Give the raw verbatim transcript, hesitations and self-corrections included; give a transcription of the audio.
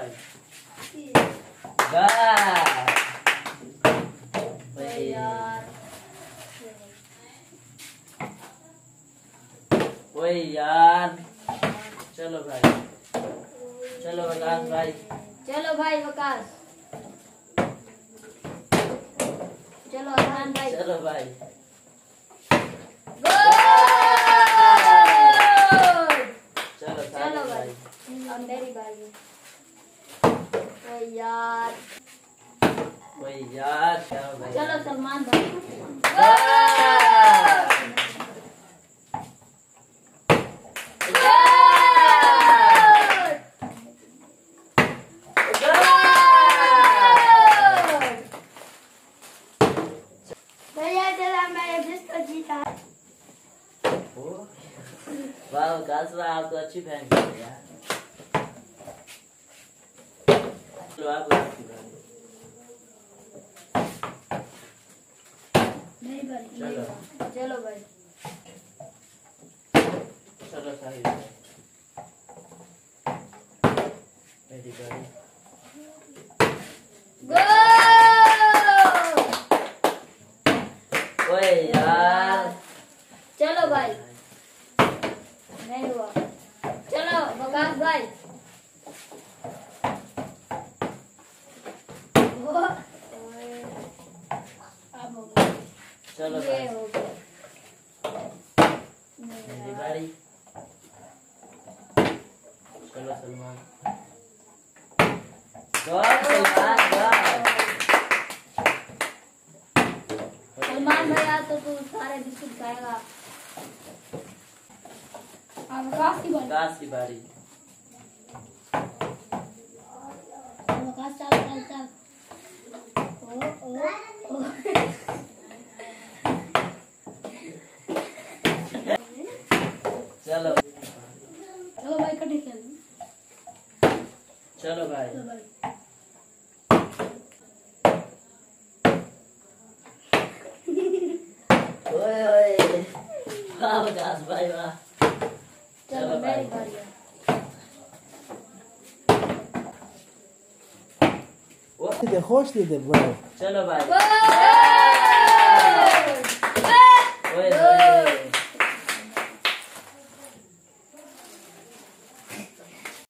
भाई वाह भाई यार ओए यार चलो भाई चलो विकास भाई चलो भाई विकास चलो अरहान भाई चलो भाई चलो चलो भाई अब मेरी बारी ओए यार ओए यार क्या भाई चलो सलमान भाई वाह विकास भाई आप तो अच्छी बहन है यार चलो आप आपकी बारी मेरी बारी चलो चलो भाई चलो साहिल मेरी बारी ओए यार चलो भाई नहीं हुआ चलो विकास भाई वो अब हो गया चलो ये भाई हो गया मेरी बारी चलो सलमान गॉड सलमान गॉड सलमान भैया तो तू सारे बिस्कुट खाएगा अब विकास की बारी विकास की बारी विकास चल चल चल ओ ओ ओ चलो चलो भाई कटे खेल चलो भाई चलो भाई ओए ओए वाह विकास भाई वाह चलो मेरी बारी है دیده خوش دیده برو चलो भाई ओए ओए ओए